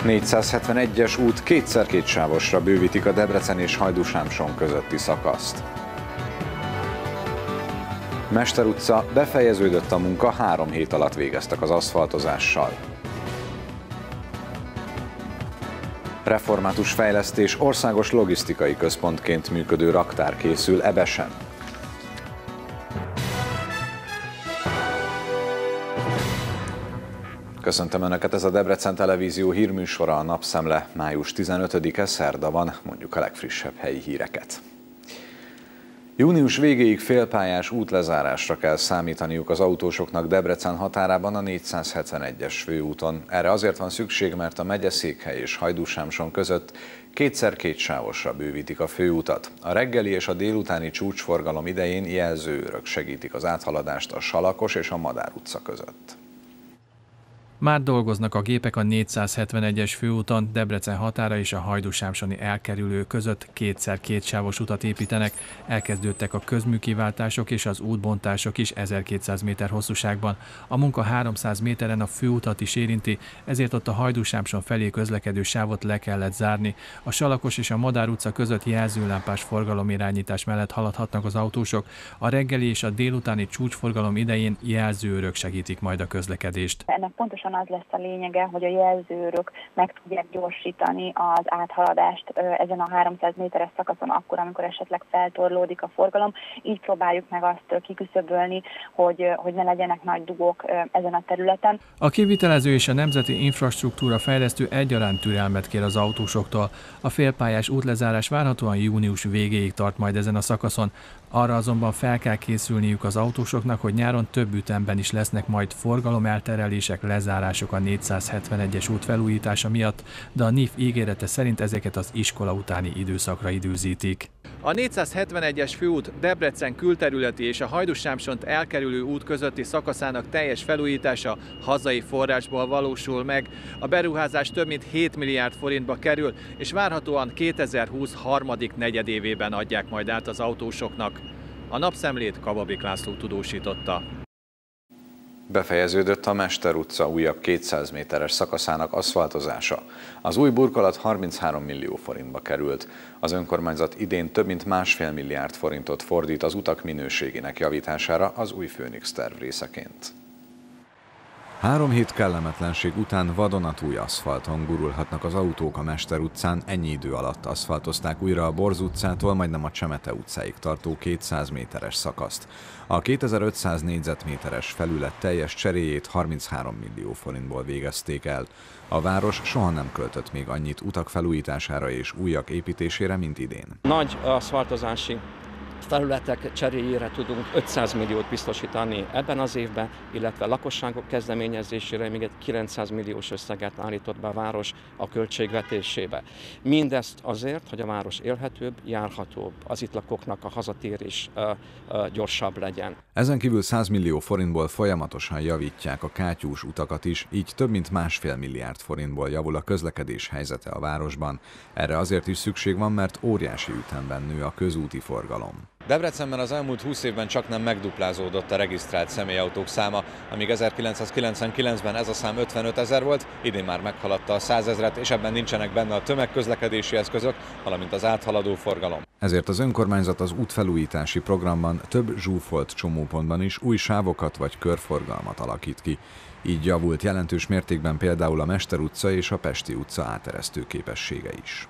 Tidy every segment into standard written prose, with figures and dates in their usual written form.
471-es út kétszer kétsávosra bővítik a Debrecen és Hajdú-Sámson közötti szakaszt. Mester utca, befejeződött a munka, 3 hét alatt végeztek az aszfaltozással. Református fejlesztés, országos logisztikai központként működő raktár készül Ebesen. Köszöntöm Önöket, ez a Debrecen Televízió hírműsora, a Napszemle. Május 15-e, szerda van, mondjuk a legfrissebb helyi híreket. Június végéig félpályás útlezárásra kell számítaniuk az autósoknak Debrecen határában a 471-es főúton. Erre azért van szükség, mert a megyeszékhely és Hajdú-Sámson között kétszer kétsávosra bővítik a főutat. A reggeli és a délutáni csúcsforgalom idején jelzőőrök segítik az áthaladást a Salakos és a Madár utca között. Már dolgoznak a gépek a 471-es főúton, Debrecen határa és a hajdú-sámsoni elkerülő között kétszer kétsávos utat építenek. Elkezdődtek a közműkiváltások és az útbontások is 1200 méter hosszúságban. A munka 300 méteren a főutat is érinti, ezért ott a Hajdú-Sámson felé közlekedő sávot le kellett zárni. A Salakos és a Madár utca között jelzőlámpás forgalomirányítás mellett haladhatnak az autósok. A reggeli és a délutáni csúcsforgalom idején jelzőőrök segítik majd a közlekedést. Ennek pontosan az lesz a lényege, hogy a jelzőrök meg tudják gyorsítani az áthaladást ezen a 300 méteres szakaszon akkor, amikor esetleg feltorlódik a forgalom. Így próbáljuk meg azt kiküszöbölni, hogy ne legyenek nagy dugók ezen a területen. A kivitelező és a Nemzeti Infrastruktúra Fejlesztő egyaránt türelmet kér az autósoktól. A félpályás útlezárás várhatóan június végéig tart majd ezen a szakaszon. Arra azonban fel kell készülniük az autósoknak, hogy nyáron több ütemben is lesznek majd forgalomelterelések, lezárások a 471-es út felújítása miatt, de a NIF ígérete szerint ezeket az iskola utáni időszakra időzítik. A 471-es főút Debrecen külterületi és a Hajdú-Sámsont elkerülő út közötti szakaszának teljes felújítása hazai forrásból valósul meg. A beruházás több mint 7 milliárd forintba kerül, és várhatóan 2020 harmadik negyedévében adják majd át az autósoknak. A Napszemlét Kababik László tudósította. Befejeződött a Mester utca újabb 200 méteres szakaszának aszfaltozása. Az új burkolat 33 millió forintba került. Az önkormányzat idén több mint 1,5 milliárd forintot fordít az utak minőségének javítására az új Főnix terv részeként. 3 hét kellemetlenség után vadonatúj aszfalton gurulhatnak az autók a Mester utcán. Ennyi idő alatt aszfaltozták újra a Borz utcától majdnem a Csemete utcáig tartó 200 méteres szakaszt. A 2500 négyzetméteres felület teljes cseréjét 33 millió forintból végezték el. A város soha nem költött még annyit utak felújítására és újak építésére, mint idén. Nagy aszfaltozási felületek cseréjére tudunk 500 milliót biztosítani ebben az évben, illetve lakosságok kezdeményezésére még egy 900 milliós összeget állított be a város a költségvetésébe. Mindezt azért, hogy a város élhetőbb, járhatóbb, az itt lakóknak a hazatérés gyorsabb legyen. Ezen kívül 100 millió forintból folyamatosan javítják a kátyús utakat is, így több mint 1,5 milliárd forintból javul a közlekedés helyzete a városban. Erre azért is szükség van, mert óriási ütemben nő a közúti forgalom. Debrecenben az elmúlt 20 évben csaknem megduplázódott a regisztrált személyautók száma, amíg 1999-ben ez a szám 55 000 volt, idén már meghaladta a 100 000-et, és ebben nincsenek benne a tömegközlekedési eszközök, valamint az áthaladó forgalom. Ezért az önkormányzat az útfelújítási programban több zsúfolt csomópontban is új sávokat vagy körforgalmat alakít ki. Így javult jelentős mértékben például a Mester utca és a Pesti utca áteresztő képessége is.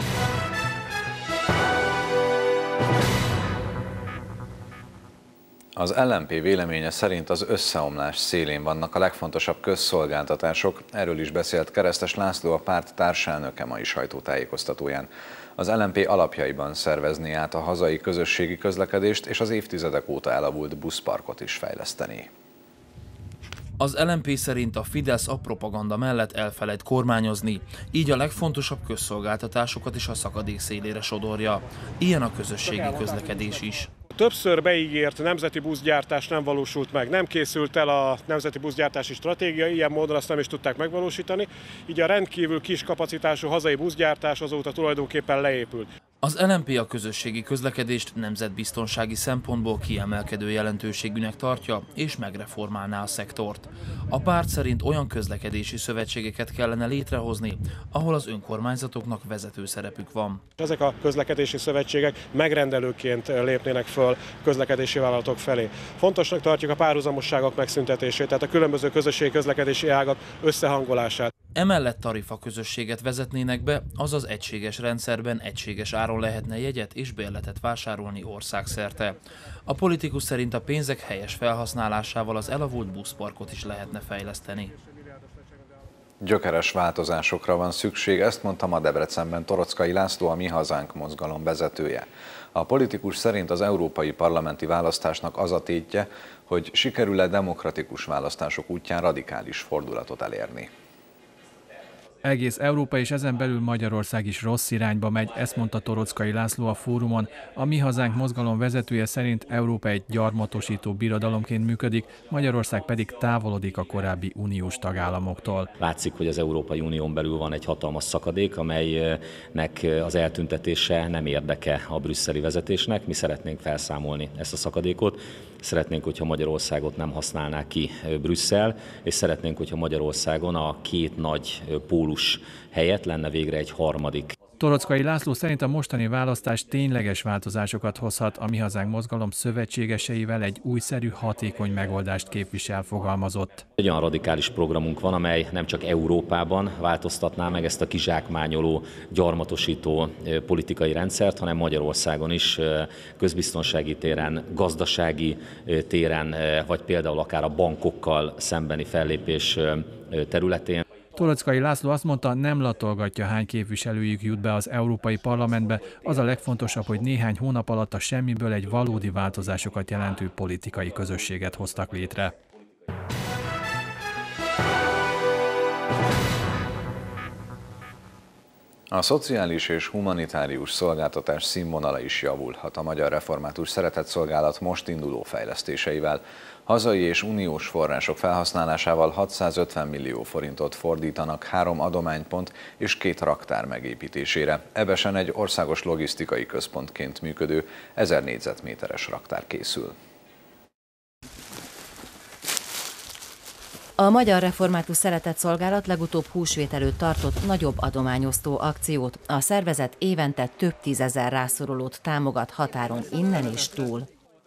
Az LMP véleménye szerint az összeomlás szélén vannak a legfontosabb közszolgáltatások, erről is beszélt Keresztes László, a párt társelnöke mai sajtótájékoztatóján. Az LMP alapjaiban szervezné át a hazai közösségi közlekedést, és az évtizedek óta elavult buszparkot is fejlesztené. Az LMP szerint a Fidesz a propaganda mellett elfelejt kormányozni, így a legfontosabb közszolgáltatásokat is a szakadék szélére sodorja. Ilyen a közösségi közlekedés is. Többször beígért nemzeti buszgyártás nem valósult meg, nem készült el a nemzeti buszgyártási stratégia, ilyen módon azt nem is tudták megvalósítani, így a rendkívül kis kapacitású hazai buszgyártás azóta tulajdonképpen leépült. Az LMP a közösségi közlekedést nemzetbiztonsági szempontból kiemelkedő jelentőségűnek tartja, és megreformálná a szektort. A párt szerint olyan közlekedési szövetségeket kellene létrehozni, ahol az önkormányzatoknak vezető szerepük van. Ezek a közlekedési szövetségek megrendelőként lépnének föl közlekedési vállalatok felé. Fontosnak tartjuk a párhuzamosságok megszüntetését, tehát a különböző közösségi közlekedési ágak összehangolását. Emellett tarifa közösséget vezetnének be, azaz egységes rendszerben egységes áron lehetne jegyet és bérletet vásárolni országszerte. A politikus szerint a pénzek helyes felhasználásával az elavult buszparkot is lehetne fejleszteni. Gyökeres változásokra van szükség, ezt mondta ma Debrecenben Toroczkai László, a Mi Hazánk mozgalom vezetője. A politikus szerint az európai parlamenti választásnak az a tétje, hogy sikerül-e demokratikus választások útján radikális fordulatot elérni. Egész Európa és ezen belül Magyarország is rossz irányba megy, ezt mondta Toroczkai László a fórumon. A Mi Hazánk mozgalom vezetője szerint Európa egy gyarmatosító birodalomként működik, Magyarország pedig távolodik a korábbi uniós tagállamoktól. Látszik, hogy az Európai Unión belül van egy hatalmas szakadék, amelynek az eltüntetése nem érdeke a brüsszeli vezetésnek. Mi szeretnénk felszámolni ezt a szakadékot. Szeretnénk, hogyha Magyarországot nem használná ki Brüsszel, és szeretnénk, hogyha Magyarországon a két nagy pólus helyett lenne végre egy harmadik. Toroczkai László szerint a mostani választás tényleges változásokat hozhat, a Mi Hazánk mozgalom szövetségeseivel egy újszerű, hatékony megoldást képvisel, fogalmazott. Egy olyan radikális programunk van, amely nem csak Európában változtatná meg ezt a kizsákmányoló, gyarmatosító politikai rendszert, hanem Magyarországon is közbiztonsági téren, gazdasági téren, vagy például akár a bankokkal szembeni fellépés területén. Toroczkai László azt mondta, nem latolgatja, hány képviselőjük jut be az Európai Parlamentbe, az a legfontosabb, hogy néhány hónap alatt a semmiből egy valódi változásokat jelentő politikai közösséget hoztak létre. A szociális és humanitárius szolgáltatás színvonala is javulhat a Magyar Református Szeretetszolgálat most induló fejlesztéseivel. Hazai és uniós források felhasználásával 650 millió forintot fordítanak 3 adománypont és 2 raktár megépítésére. Ebesen egy országos logisztikai központként működő 1000 négyzetméteres raktár készül. A Magyar Református Szeretetszolgálat legutóbb húsvét előtt tartott nagyobb adományosztó akciót. A szervezet évente több tízezer rászorulót támogat határon innen és túl.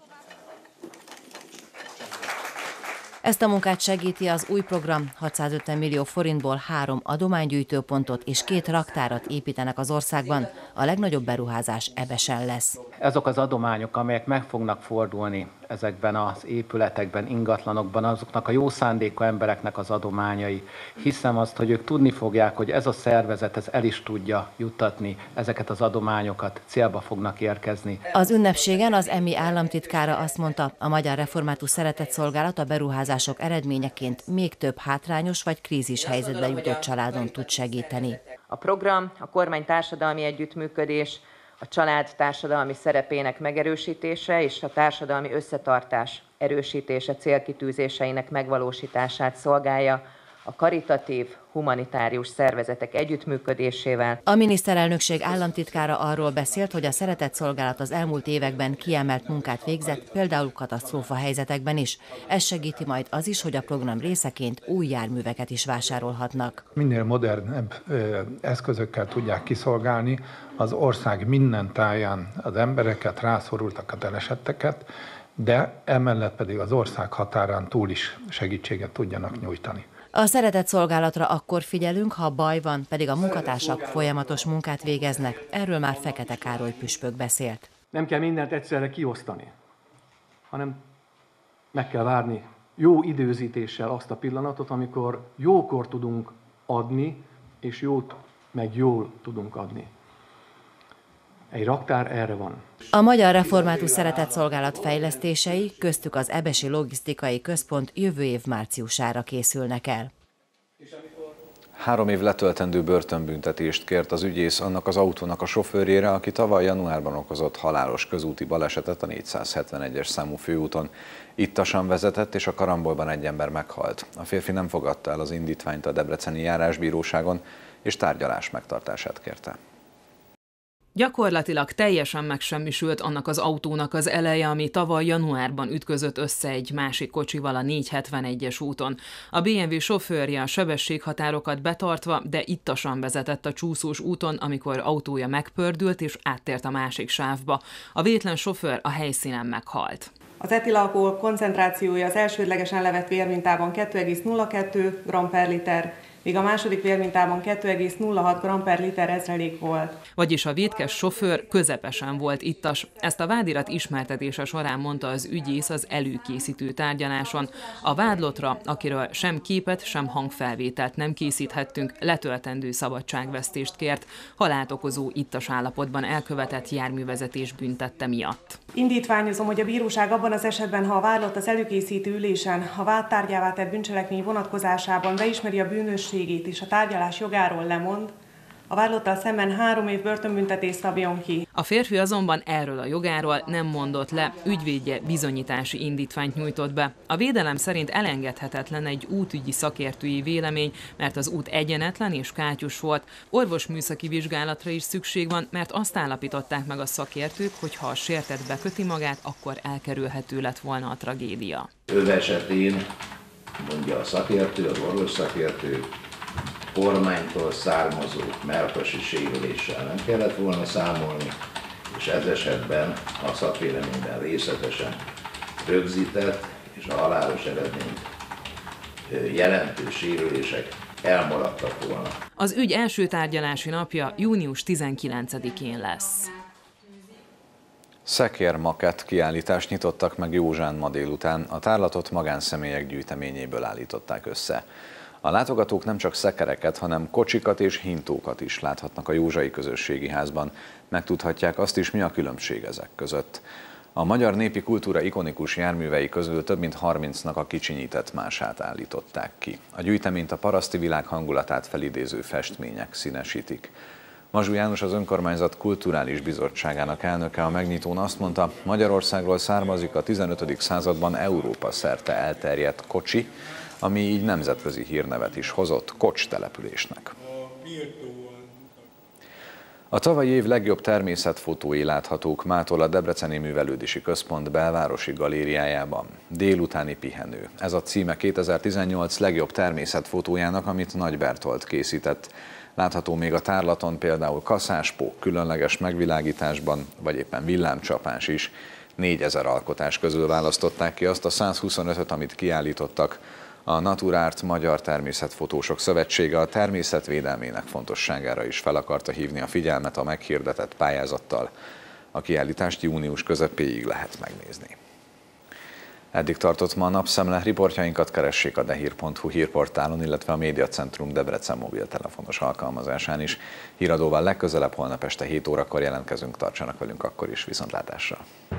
Ezt a munkát segíti az új program, 650 millió forintból 3 adománygyűjtőpontot és 2 raktárat építenek az országban. A legnagyobb beruházás Ebesen lesz. Azok az adományok, amelyek meg fognak fordulni ezekben az épületekben, ingatlanokban, azoknak a jó szándékú embereknek az adományai. Hiszem azt, hogy ők tudni fogják, hogy ez a szervezet ez el is tudja juttatni ezeket az adományokat, célba fognak érkezni. Az ünnepségen az EMI államtitkára azt mondta, a Magyar Református Szeretetszolgálat a beruházások eredményeként még több hátrányos vagy krízis helyzetbe jutott családon tud segíteni. A program, a kormány társadalmi együttműködés, a család társadalmi szerepének megerősítése és a társadalmi összetartás erősítése célkitűzéseinek megvalósítását szolgálja a karitatív, humanitárius szervezetek együttműködésével. A miniszterelnökség államtitkára arról beszélt, hogy a Szeretetszolgálat az elmúlt években kiemelt munkát végzett, például katasztrófa helyzetekben is. Ez segíti majd az is, hogy a program részeként új járműveket is vásárolhatnak. Minél modernebb eszközökkel tudják kiszolgálni az ország minden táján az embereket, rászorultakat, elesetteket, de emellett pedig az ország határán túl is segítséget tudjanak nyújtani. A Szeretetszolgálatra akkor figyelünk, ha baj van, pedig a munkatársak folyamatos munkát végeznek. Erről már Fekete Károly püspök beszélt. Nem kell mindent egyszerre kiosztani, hanem meg kell várni jó időzítéssel azt a pillanatot, amikor jókor tudunk adni, és jót meg jól tudunk adni. Egy raktár erre van. A Magyar Református Szeretetszolgálat fejlesztései, köztük az Ebesi Logisztikai Központ jövő év márciusára készülnek el. 3 év letöltendő börtönbüntetést kért az ügyész annak az autónak a sofőrjére, aki tavaly januárban okozott halálos közúti balesetet a 471-es számú főúton. Ittasan vezetett, és a karambolban egy ember meghalt. A férfi nem fogadta el az indítványt a debreceni járásbíróságon, és tárgyalás megtartását kérte. Gyakorlatilag teljesen megsemmisült annak az autónak az eleje, ami tavaly januárban ütközött össze egy másik kocsival a 471-es úton. A BMW sofőrje a sebességhatárokat betartva, de ittasan vezetett a csúszós úton, amikor autója megpördült és áttért a másik sávba. A vétlen sofőr a helyszínen meghalt. Az etil-alkohol koncentrációja az elsődlegesen levett vérmintában 2,02 g/liter, míg a második vérmintában 2,06 g/liter ezrelék volt. Vagyis a vétkes sofőr közepesen volt ittas. Ezt a vádirat ismertetése során mondta az ügyész az előkészítő tárgyaláson. A vádlottra, akiről sem képet, sem hangfelvételt nem készíthettünk, letöltendő szabadságvesztést kért, halált okozó ittas állapotban elkövetett járművezetés büntette miatt. Indítványozom, hogy a bíróság abban az esetben, ha a vádlott az előkészítő ülésen a vádtárgyává tett bűncselekmény vonatkozásában beismeri a bűnösségét és a tárgyalás jogáról lemond, a vádlottal szemben 3 év börtönbüntetést szabjon ki. A férfi azonban erről a jogáról nem mondott le, ügyvédje bizonyítási indítványt nyújtott be. A védelem szerint elengedhetetlen egy útügyi szakértői vélemény, mert az út egyenetlen és kátyus volt. Orvosműszaki vizsgálatra is szükség van, mert azt állapították meg a szakértők, hogy ha a sértett beköti magát, akkor elkerülhető lett volna a tragédia. Ő esetén, mondja a szakértő, az orvos szakértő, kormánytól származó mellkasi sérüléssel nem kellett volna számolni, és ez esetben a szakvéleményben részletesen rögzített és a halálos eredményt jelentő sérülések elmaradtak volna. Az ügy első tárgyalási napja június 19-én lesz. Szekérmakett kiállítást nyitottak meg Józsán ma délután, a tárlatot magánszemélyek gyűjteményéből állították össze. A látogatók nem csak szekereket, hanem kocsikat és hintókat is láthatnak a Józsai Közösségi Házban. Megtudhatják azt is, mi a különbség ezek között. A magyar népi kultúra ikonikus járművei közül több mint 30-nak a kicsinyített mását állították ki. A gyűjteményt a paraszti világ hangulatát felidéző festmények színesítik. Mazsú János, az önkormányzat kulturális bizottságának elnöke a megnyitón azt mondta, Magyarországról származik a 15. században Európa szerte elterjedt kocsi, ami így nemzetközi hírnevet is hozott Kocs településnek. A tavalyi év legjobb természetfotói láthatók mától a Debreceni Művelődési Központ belvárosi galériájában. Délutáni pihenő. Ez a címe 2018 legjobb természetfotójának, amit Nagy Bertold készített. Látható még a tárlaton például kaszáspók különleges megvilágításban, vagy éppen villámcsapás is. 4000 alkotás közül választották ki azt a 125-öt, amit kiállítottak. A Naturárt Magyar Természetfotósok Szövetsége a természetvédelmének fontosságára is fel akarta hívni a figyelmet a meghirdetett pályázattal. A kiállítást június közepéig lehet megnézni. Eddig tartott ma a napszemle, riportjainkat keressék a dehír.hu hírportálon, illetve a Médiacentrum Debrecen mobiltelefonos alkalmazásán is. Híradóval legközelebb holnap este 7 órakor jelentkezünk, tartsanak velünk akkor is, viszontlátásra!